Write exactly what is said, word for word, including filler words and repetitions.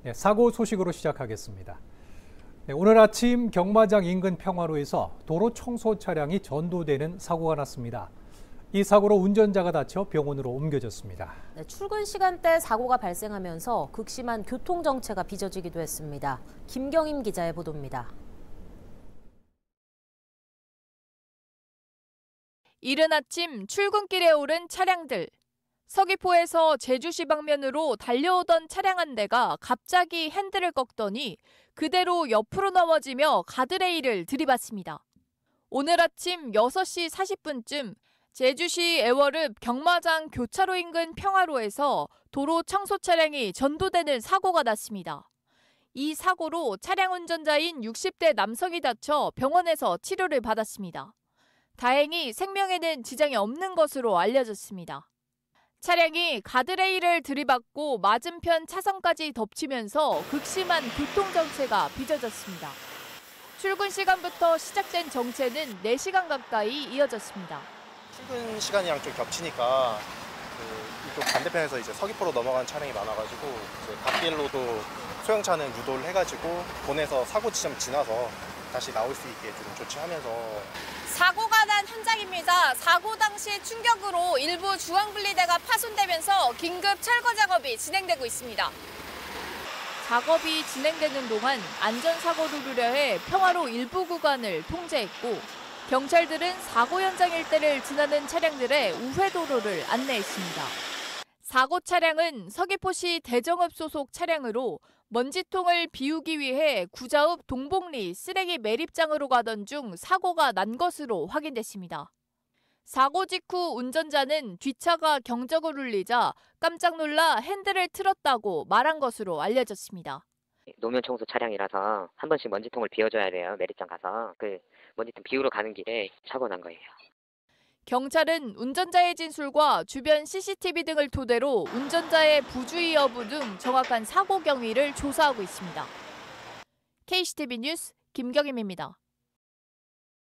네, 사고 소식으로 시작하겠습니다. 네, 오늘 아침 경마장 인근 평화로에서 도로 청소 차량이 전도되는 사고가 났습니다. 이 사고로 운전자가 다쳐 병원으로 옮겨졌습니다. 네, 출근 시간대 사고가 발생하면서 극심한 교통정체가 빚어지기도 했습니다. 김경임 기자의 보도입니다. 이른 아침 출근길에 오른 차량들. 서귀포에서 제주시 방면으로 달려오던 차량 한 대가 갑자기 핸들을 꺾더니 그대로 옆으로 넘어지며 가드레일을 들이받습니다. 오늘 아침 여섯 시 사십 분쯤 제주시 애월읍 경마장 교차로 인근 평화로에서 도로 청소 차량이 전도되는 사고가 났습니다. 이 사고로 차량 운전자인 육십 대 남성이 다쳐 병원에서 치료를 받았습니다. 다행히 생명에는 지장이 없는 것으로 알려졌습니다. 차량이 가드레일을 들이받고 맞은편 차선까지 덮치면서 극심한 교통정체가 빚어졌습니다. 출근 시간부터 시작된 정체는 네 시간 가까이 이어졌습니다. 출근 시간이랑 좀 겹치니까 그 이쪽 반대편에서 이제 서귀포로 넘어간 차량이 많아가지고 이제 갓길로도 소형차는 유도를 해가지고 보내서 사고 지점 지나서 다시 나올 수 있게 좀 조치하면서. 사고가 난 현장입니다. 사고 당시 충격으로 일부 중앙분리대가 파손되면서 긴급 철거 작업이 진행되고 있습니다. 작업이 진행되는 동안 안전사고를 우려해 평화로 일부 구간을 통제했고 경찰들은 사고 현장 일대를 지나는 차량들의 우회도로를 안내했습니다. 사고 차량은 서귀포시 대정읍 소속 차량으로 먼지통을 비우기 위해 구자읍 동복리 쓰레기 매립장으로 가던 중 사고가 난 것으로 확인됐습니다. 사고 직후 운전자는 뒷차가 경적을 울리자 깜짝 놀라 핸들을 틀었다고 말한 것으로 알려졌습니다. 노면 청소 차량이라서 한 번씩 먼지통을 비워줘야 돼요. 매립장 가서 그 먼지통 비우러 가는 길에 사고 난 거예요. 경찰은 운전자의 진술과 주변 씨씨티비 등을 토대로 운전자의 부주의 여부 등 정확한 사고 경위를 조사하고 있습니다. 케이씨티비 뉴스 김경임입니다.